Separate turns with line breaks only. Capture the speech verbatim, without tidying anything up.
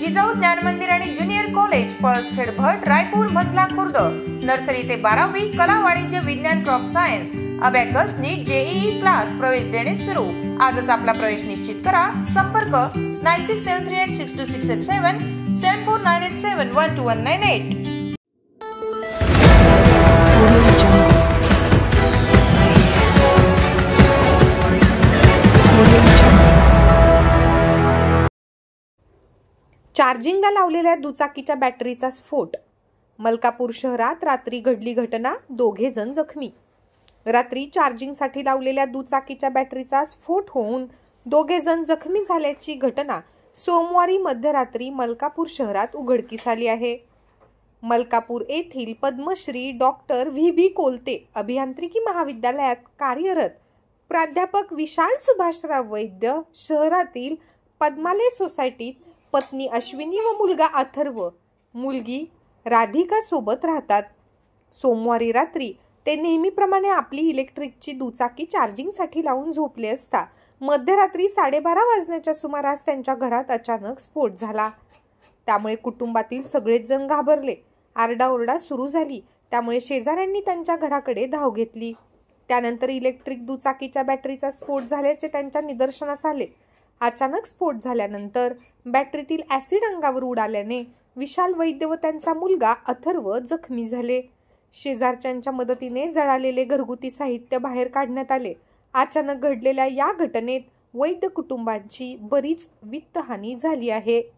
जिजाऊ ज्ञान मंदिर आणि junior college Palaskhed Bhat Raipur Mhasla Khurd nursery ते बारावी कला वाणिज्य विज्ञान crop science abacus NEET JEE class प्रवेश देणे सुरू। आजच आपला प्रवेश निश्चित करा। संपर्क nine six seven three eight six two six eight seven seven four nine eight seven one two one nine eight.
चार्जिंगला लावलेल्या दुचाकीच्या बॅटरीचा स्फोट। मलकापूर शहरात रात्री घडली घटना, दोघे जण जखमी। रात्री चार्जिंगसाठी लावलेल्या दुचाकीच्या बॅटरीचा स्फोट होऊन दोघे जण जखमी झाल्याची घटना सोमवारी मध्यरात्री मलकापूर शहरात उघडकीस आली आहे। मलकापूर येथील Padmashri doctor V B Kolte अभियांत्रिकी महाविद्यालयात कार्यरत प्राध्यापक विशाल सुभाषराव वैद्य शहरातील पद्मालय सोसायटीत पत्नी अश्विनी व मुलगा अथर्व, मुलगी राधिका सोबत राहतात। सोमवारी रात्री ते नेहमीप्रमाणे आपली इलेक्ट्रिकची दुचाकी चार्जिंगसाठी लावून झोपले असता मध्यरात्री साडेबारा वाजण्याच्या सुमारास त्यांच्या घरात अचानक स्फोट झाला। त्यामुळे कुटुंबातील सगळेच जण घाबरले। आरडाओरडा सुरू झाली, त्यामुळे शेजाऱ्यांनी त्यांच्या घराकडे धाव घेतली। त्यानंतर इलेक्ट्रिक दुचाकीच्या बॅटरीचा स्फोट झाल्याचे त्यांच्या निदर्शनास आले। अचानक स्फोट झाल्यानंतर बॅटरीतील ऍसिड अंगावर उडाल्याने विशाल वैद्य व त्यांचा मुलगा अथर्व जखमी झाले। शेजारच्यांच्या मदतीने जळालेले घरगुती साहित्य बाहेर काढण्यात आले। अचानक घडलेल्या या घटनेत वैद्य कुटुंबाची बरीच वित्तहानी झाली आहे।